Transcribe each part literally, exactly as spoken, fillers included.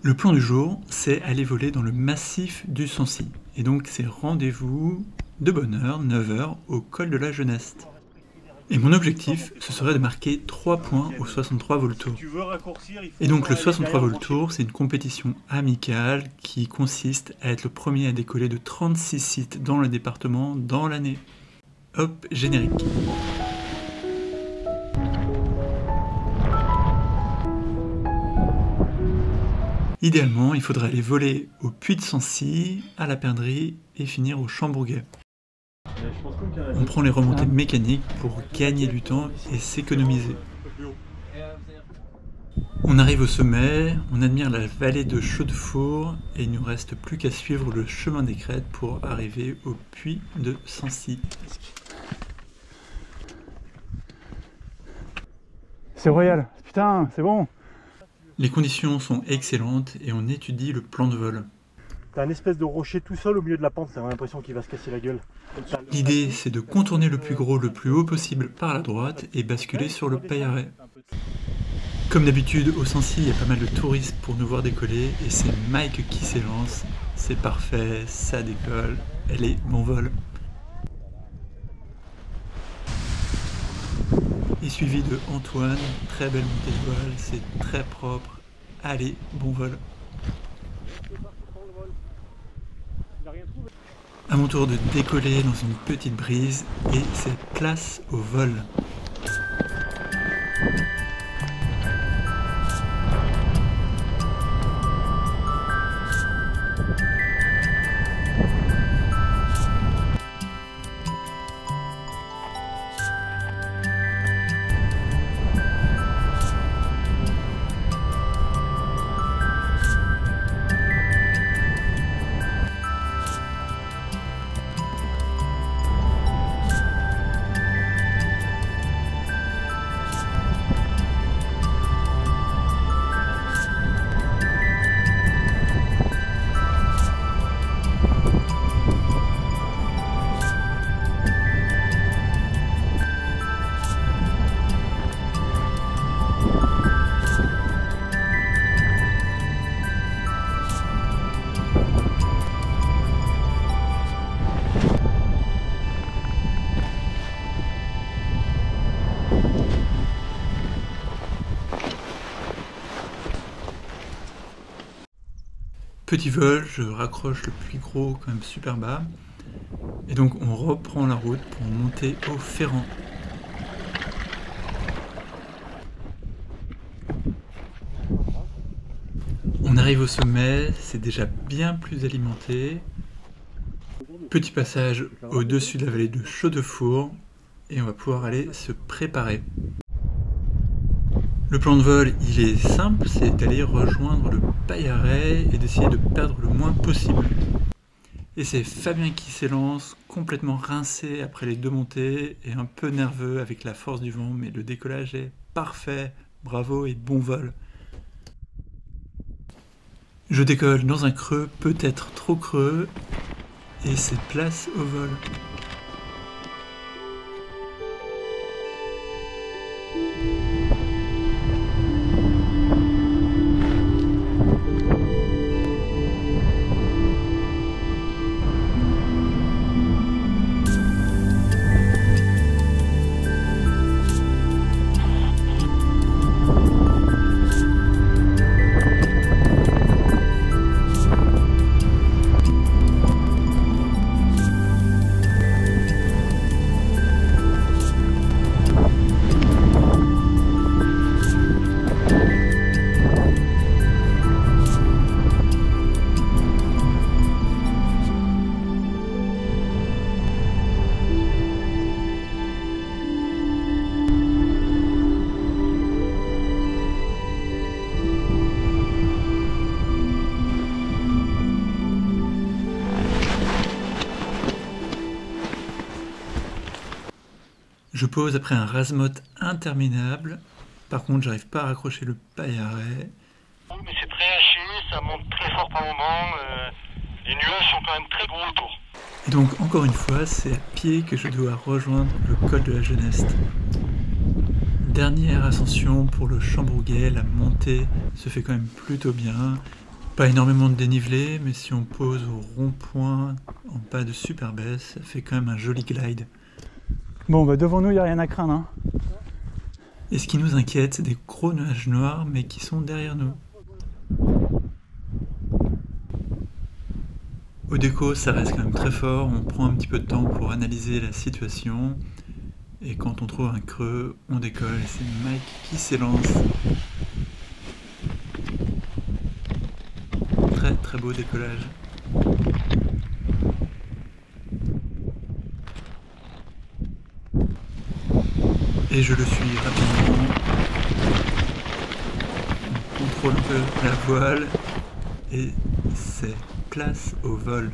Le plan du jour, c'est aller voler dans le massif du Sancy. Et donc c'est rendez-vous de bonne heure, neuf heures, au col de la Geneste. Et mon objectif, ce serait de marquer trois points au soixante-trois vol tour. Et donc le soixante-trois vol tour, c'est une compétition amicale qui consiste à être le premier à décoller de trente-six sites dans le département dans l'année. Hop, générique. Idéalement, il faudrait aller voler au Puy de Sancy, à la Perdrix et finir au Chambourguet. On prend les remontées mécaniques pour gagner du temps et s'économiser. On arrive au sommet, on admire la vallée de Chaudefour et il ne nous reste plus qu'à suivre le chemin des crêtes pour arriver au Puy de Sancy. C'est royal, putain, c'est bon. Les conditions sont excellentes et on étudie le plan de vol. T'as un espèce de rocher tout seul au milieu de la pente, t'as l'impression qu'il va se casser la gueule. L'idée, c'est de contourner le plus gros le plus haut possible par la droite et basculer sur le paillarès. Comme d'habitude, au Sancy, il y a pas mal de touristes pour nous voir décoller et c'est Mike qui s'élance. C'est parfait, ça décolle, elle est bon vol. Et suivi de Antoine, très belle montée de voile, c'est très propre. Allez, bon vol. À mon tour de décoller dans une petite brise et c'est place au vol. Petit vol, je raccroche le plus gros quand même super bas. Et donc on reprend la route pour monter au Ferrand. On arrive au sommet, c'est déjà bien plus alimenté. Petit passage au-dessus de la vallée de Chaudefour et on va pouvoir aller se préparer. Le plan de vol, il est simple, c'est d'aller rejoindre le paillarès et d'essayer de perdre le moins possible. Et c'est Fabien qui s'élance, complètement rincé après les deux montées et un peu nerveux avec la force du vent, mais le décollage est parfait, bravo et bon vol. Je décolle dans un creux, peut-être trop creux, et c'est place au vol. Je pose après un rasemote interminable. Par contre, j'arrive pas à raccrocher le paillarès. Mais c'est très haché, ça monte très fort par moment. Euh, les nuages sont quand même très gros autour. Et donc, encore une fois, c'est à pied que je dois rejoindre le col de la Geneste. Dernière ascension pour le Chambourguet, la montée se fait quand même plutôt bien. Pas énormément de dénivelé, mais si on pose au rond-point en pas de super baisse, ça fait quand même un joli glide. Bon, bah devant nous, il n'y a rien à craindre. Hein. Et ce qui nous inquiète, c'est des gros nuages noirs, mais qui sont derrière nous. Au déco, ça reste quand même très fort, on prend un petit peu de temps pour analyser la situation. Et quand on trouve un creux, on décolle et c'est Mike qui s'élance. Très très beau décollage. Et je le suis rapidement. On contrôle un peu la voile et c'est place au vol.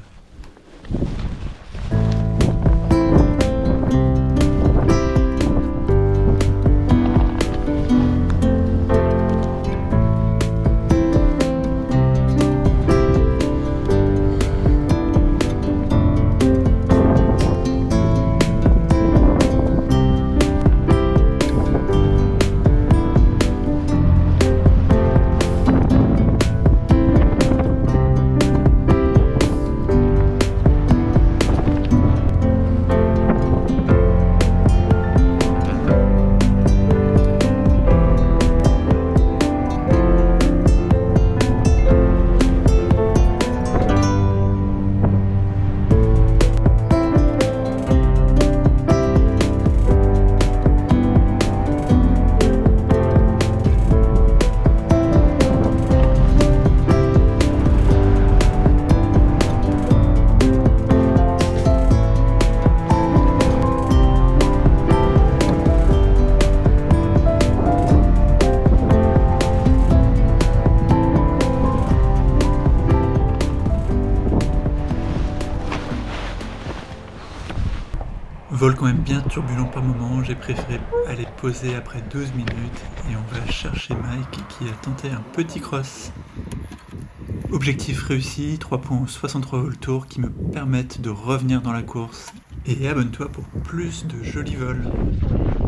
Vol quand même bien turbulent par moment, j'ai préféré aller poser après douze minutes et on va chercher Mike qui a tenté un petit cross. Objectif réussi, trois points soixante-trois au tour qui me permettent de revenir dans la course. Et abonne-toi pour plus de jolis vols.